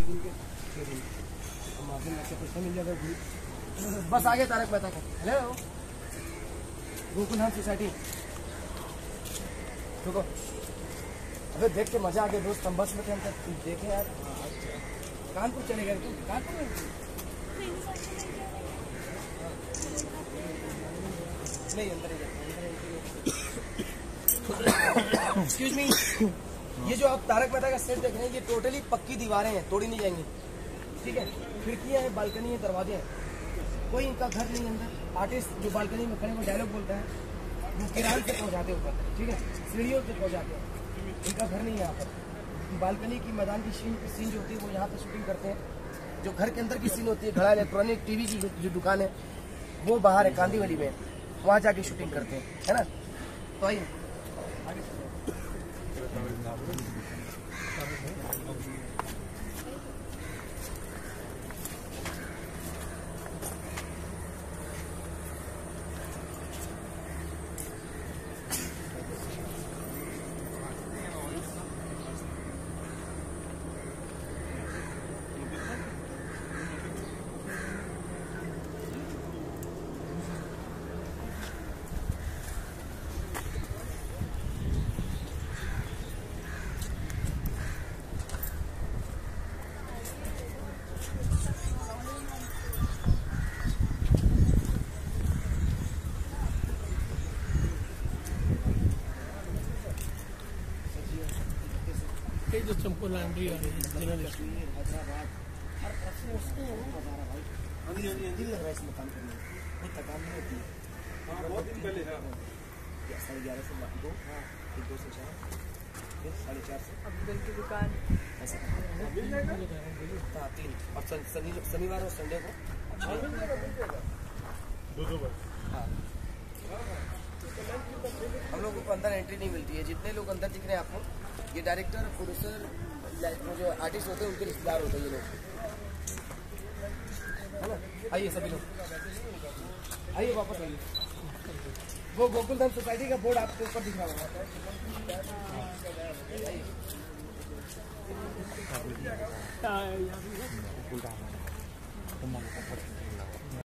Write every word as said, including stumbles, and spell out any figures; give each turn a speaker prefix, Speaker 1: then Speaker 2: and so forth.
Speaker 1: दिन के छः दिन हम माफी में से पैसा मिल जाएगा पूरी। बस आगे तारक मेहता का। Hello Gokuldham society. रुको, अबे देख के मजा आ गया दोस्त, हम बस में थे, हम तक देखे यार। कानपुर चले गए तुम? कानपुर में नहीं, अंदर ही एक्सक्यूज मी, ये जो आप तारक मेहता का सेट देख रहे हैं ये टोटली पक्की दीवारें हैं, तोड़ी नहीं जाएंगी, ठीक है। खिड़कियां हैं, बालकनी है, दरवाजे हैं, कोई इनका घर नहीं अंदर। आर्टिस्ट जो बालकनी में खड़े वो डायलॉग बोलता है, वो किरान से पहुंचाते ऊपर, ठीक है, सीढ़ियों से पहुंचाते हैं। इनका घर नहीं है यहाँ पर। बालकनी की मैदान की सीन सीन जो होती है वो यहाँ पे शूटिंग करते हैं। जो घर के अंदर की सीन होती है, घड़ा इलेक्ट्रॉनिक टीवी की जो दुकान है वो बाहर है कांदीवली में, वहाँ जाके शूटिंग करते हैं, है ना। तो आइए
Speaker 2: जो चंपू लॉन्ड्री और जर्नलिस्ट
Speaker 1: हैदराबाद हर तरफ से उसको बता रहा भाई, अभी अभी दिल लग रहा है इसमें काम करने में, कोई थकान नहीं होती है। बहुत दिन पहले साढ़े ग्यारह से दो, हाँ एक दो से चार, फिर साढ़े चार से
Speaker 3: अब्दुल की दुकान
Speaker 1: ऐसा हाँ तीन, और शनिवार और संडे को दो दो बार। हाँ हम लोगों को अंदर एंट्री नहीं मिलती है। जितने लोग अंदर दिख रहे हैं आपको, ये डायरेक्टर, प्रोड्यूसर, जो आर्टिस्ट होते हैं उनके रिश्तेदार होते हैं ये लोग, है ना। आइए सभी लोग, आइए वापस आइए। वो गोकुलधाम सोसाइटी का बोर्ड आपके ऊपर दिख रहा होगा।